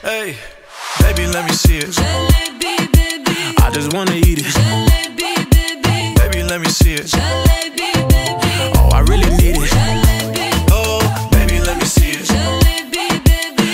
Hey, baby, let me see it. I just wanna